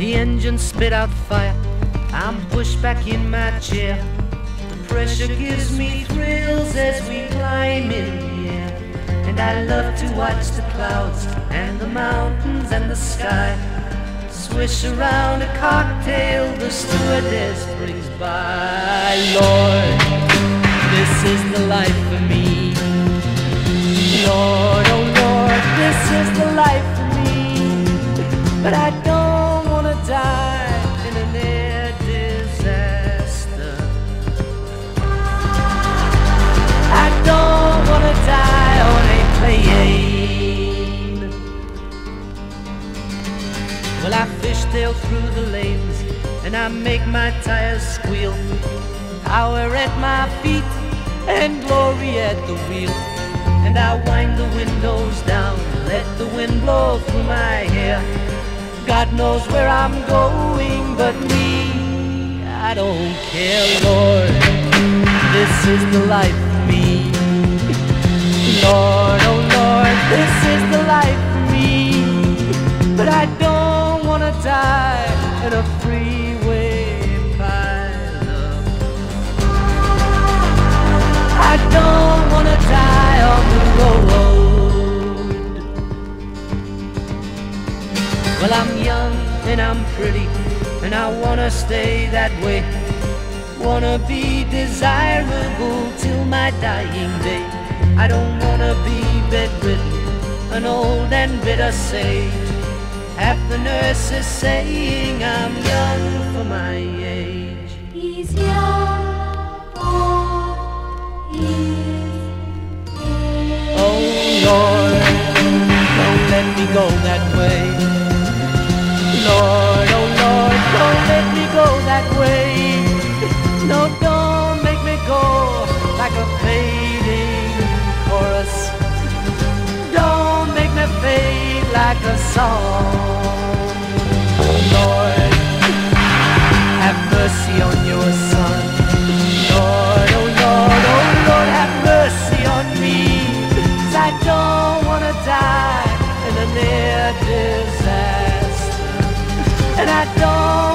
The engine spit out fire, I'm pushed back in my chair. The pressure gives me thrills as we climb in the air. And I love to watch the clouds and the mountains and the sky swish around a cocktail the stewardess brings by. Lord, this is the life for me. Lord, oh Lord, this is the life for me. But I don't want to die in an air disaster. I don't want to die on a plane. Well, I fishtail through the lanes and I make my tires squeal. Power at my feet and glory at the wheel. And I wind the windows down, let the wind blow through my hair. God knows where I'm going, but me, I don't care. Lord, this is the life for me. Lord, oh Lord, this is the life for me. But I don't want to die in a freeway pileup. I don't want to die on the road. Well, I'm young and I'm pretty, and I wanna stay that way. Wanna be desirable till my dying day. I don't wanna be bedridden, an old and bitter sage. Half the nurses saying I'm young for my age. He's young for his age. Oh Lord, don't let me go that way. Lord, oh Lord, don't let me go that way. No, don't make me go like a fading chorus. Don't make me fade like a song. Lord, have mercy on your son. Lord, oh Lord, oh Lord, have mercy on me. 'Cause I don't want to die in a near disaster. And I don't